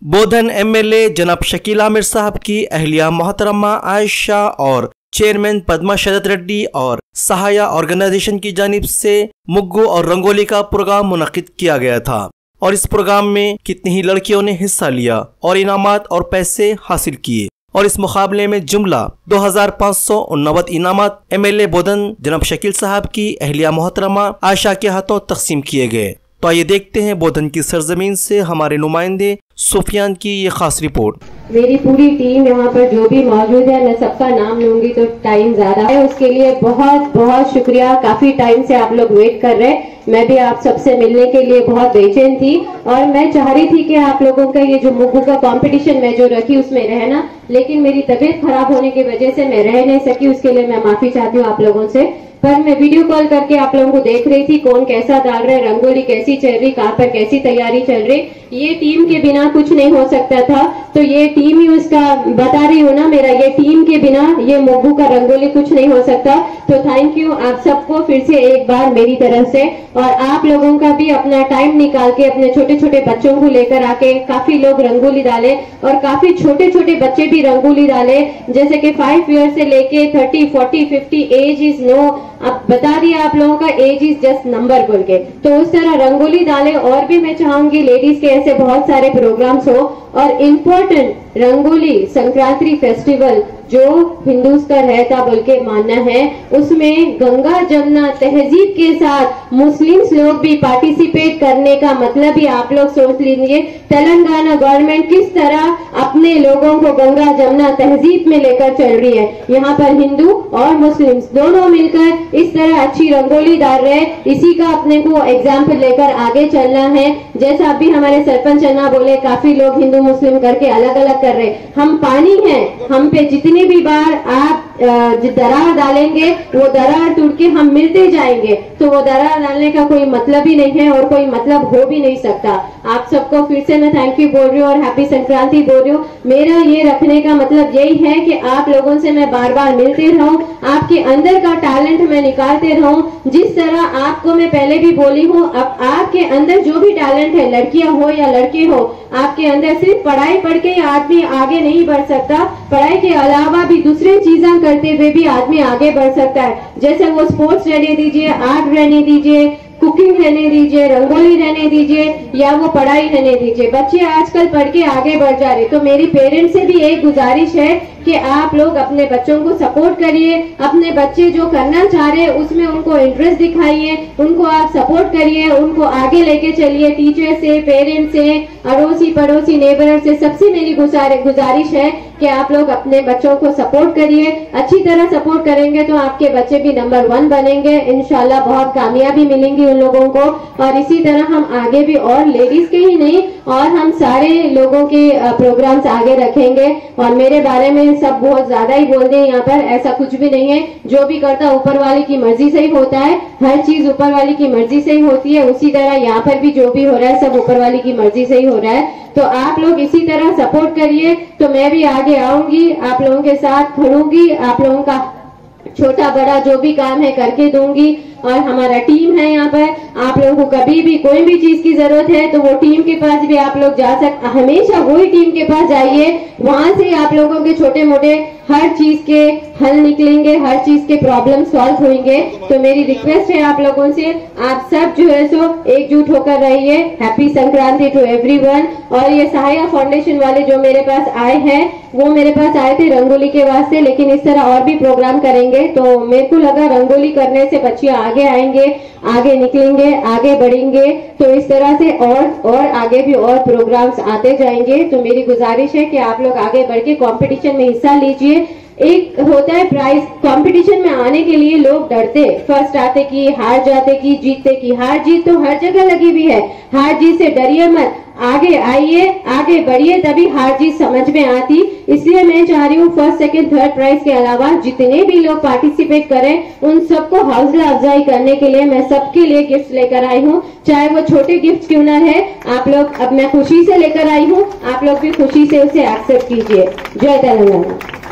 बोधन MLA जनाब शकील आमिर साहब की अहलिया मोहतरमा आयशा और चेयरमैन पद्मा शरद रेड्डी और सहाया ऑर्गेनाइजेशन की जानिब से मुग्गू और रंगोली का प्रोग्राम मुनक्किद किया गया था और इस प्रोग्राम में कितनी ही लड़कियों ने हिस्सा लिया और इनामात और पैसे हासिल किए और इस मुकाबले में जुमला 2589 इनामात एमएलए बोधन जनाब शकील साहब की अहलिया मोहतरमा आयशा के हाथों तकसीम किए गए। तो आइए देखते हैं बोधन की सरजमीन से हमारे नुमाइंदे सुफियान की ये खास रिपोर्ट। मेरी पूरी टीम यहाँ पर जो भी मौजूद है, मैं सबका नाम लूंगी तो टाइम ज्यादा है, उसके लिए बहुत बहुत शुक्रिया। काफी टाइम से आप लोग वेट कर रहे हैं, मैं भी आप सबसे मिलने के लिए बहुत बेचैन थी और मैं चाह रही थी कि आप लोगों का ये जो मुग्गू का कंपटीशन मैं जो रखी उसमें रहना, लेकिन मेरी तबीयत खराब होने की वजह से मैं रह नहीं सकी। उसके लिए मैं माफी चाहती हूँ आप लोगों से। पर मैं वीडियो कॉल करके आप लोगों को देख रही थी कौन कैसा डाल रहा है, रंगोली कैसी चल रही, कहाँ पर कैसी तैयारी चल रही। ये टीम के बिना कुछ नहीं हो सकता था, तो ये टीम ही उसका बता रही हूँ ना, मेरा ये टीम के बिना ये मुग्गू का रंगोली कुछ नहीं हो सकता। तो थैंक यू आप सबको फिर से एक बार मेरी तरफ से, और आप लोगों का भी अपना टाइम निकाल के अपने छोटे छोटे बच्चों को लेकर आके काफी लोग रंगोली डाले और काफी छोटे छोटे बच्चे भी रंगोली डाले, जैसे कि 5 ईयर से लेके 30, 40, 50 एज इज नो, अब बता दिया आप लोगों का एज इज जस्ट नंबर बोल के, तो उस तरह रंगोली डाले। और भी मैं चाहूंगी लेडीज के ऐसे बहुत सारे प्रोग्राम्स हो और इम्पोर्टेंट रंगोली संक्रांति फेस्टिवल जो हिंदूज का रहता बोल के मानना है, उसमें गंगा जमुना तहजीब के साथ मुस्लिम्स लोग भी पार्टिसिपेट करने का मतलब ही आप लोग सोच लीजिए तेलंगाना गवर्नमेंट किस तरह अपने लोगों को गंगा जमुना तहजीब में लेकर चल रही है। यहाँ पर हिंदू और मुस्लिम्स दोनों मिलकर इस तरह अच्छी रंगोली डाल रहे हैं, इसी का अपने को एग्जाम्पल लेकर आगे चलना है। जैसा अभी हमारे सरपंच अन्ना बोले, काफी लोग हिंदू मुस्लिम करके अलग अलग कर रहे, हम पानी है, हम पे जितनी भी बार आप दरार डालेंगे वो दरार टूट के हम मिलते जाएंगे, तो वो दरार डालने का कोई मतलब ही नहीं है और कोई मतलब हो भी नहीं सकता। आप सबको फिर से मैं थैंक यू बोल रही हूँ और हैप्पी संक्रांति बोल रही हूँ। मेरा ये रखने का मतलब यही है कि आप लोगों से मैं बार बार मिलते रहूं, आपके अंदर का टैलेंट मैं निकालते रहूं। जिस तरह आपको मैं पहले भी बोली हूँ, अब आपके अंदर जो भी टैलेंट है, लड़कियां हो या लड़के हो, आपके अंदर सिर्फ पढ़ाई पढ़ के आदमी आगे नहीं बढ़ सकता, पढ़ाई के अलावा भी दूसरे चीजें करते हुए भी आदमी आगे बढ़ सकता है। जैसे वो स्पोर्ट्स रहने दीजिए, आर्ट रहने दीजिए, कुकिंग रहने दीजिए, रंगोली रहने दीजिए या वो पढ़ाई रहने दीजिए, बच्चे आजकल पढ़ के आगे बढ़ जा रहे। तो मेरी पेरेंट्स से भी एक गुजारिश है कि आप लोग अपने बच्चों को सपोर्ट करिए, अपने बच्चे जो करना चाह रहे हैं उसमें उनको इंटरेस्ट दिखाइए, उनको आप सपोर्ट करिए, उनको आगे लेके चलिए। टीचर से, पेरेंट्स से, अड़ोसी पड़ोसी, नेबर से, सबसे मेरी गुजारिश है कि आप लोग अपने बच्चों को सपोर्ट करिए। अच्छी तरह सपोर्ट करेंगे तो आपके बच्चे भी नंबर 1 बनेंगे, इंशाल्लाह बहुत कामयाबी मिलेंगी उन लोगों को। और इसी तरह हम आगे भी और लेडीज के ही नहीं और हम सारे लोगों के प्रोग्राम्स आगे रखेंगे। और मेरे बारे में सब बहुत ज्यादा ही बोल दें यहाँ पर, ऐसा कुछ भी नहीं है, जो भी करता ऊपर वाले की मर्जी से ही होता है, हर चीज ऊपर वाले की मर्जी से ही होती है। उसी तरह यहाँ पर भी जो भी हो रहा है सब ऊपर वाले की मर्जी से ही हो रहा है। तो आप लोग इसी तरह सपोर्ट करिए तो मैं भी आगे आऊंगी, आप लोगों के साथ खड़ूंगी, आप लोगों का छोटा बड़ा जो भी काम है करके दूंगी। और हमारा टीम है यहाँ पर, आप लोगों को कभी भी कोई भी चीज की जरूरत है तो वो टीम के पास भी आप लोग जा सकते, हमेशा वही टीम के पास जाइए, वहां से आप लोगों के छोटे मोटे हर चीज के हल निकलेंगे, हर चीज के प्रॉब्लम सॉल्व होंगे। तो मेरी रिक्वेस्ट है आप लोगों से, आप सब जो है सो एकजुट होकर रहिए। Happy Sankranti to everyone. और ये सहाया फाउंडेशन वाले जो मेरे पास आए हैं, वो मेरे पास आए थे रंगोली के वास्ते, लेकिन इस तरह और भी प्रोग्राम करेंगे तो मेरे को लगा रंगोली करने से बच्चे आगे आएंगे, आगे निकलेंगे, आगे बढ़ेंगे। तो इस तरह से और आगे भी और प्रोग्राम्स आते जाएंगे। तो मेरी गुजारिश है कि आप लोग आगे बढ़ के कॉम्पिटिशन में हिस्सा लीजिए। एक होता है प्राइज, कंपटीशन में आने के लिए लोग डरते, फर्स्ट आते की, हार जाते की, जीतते की। हार जीत तो हर जगह लगी हुई है, हार जीत से डरिए मत, आगे आइए, आगे बढ़िए, तभी हार जीत समझ में आती। इसलिए मैं चाह रही हूँ फर्स्ट सेकंड थर्ड प्राइज के अलावा जितने भी लोग पार्टिसिपेट करें उन सबको हौसला अफजाई करने के लिए मैं सबके लिए गिफ्ट लेकर आई हूँ, चाहे वो छोटे गिफ्ट क्यों ना है। आप लोग, अब मैं खुशी से लेकर आई हूँ, आप लोग भी खुशी से उसे एक्सेप्ट कीजिए। जय तेलंगाना।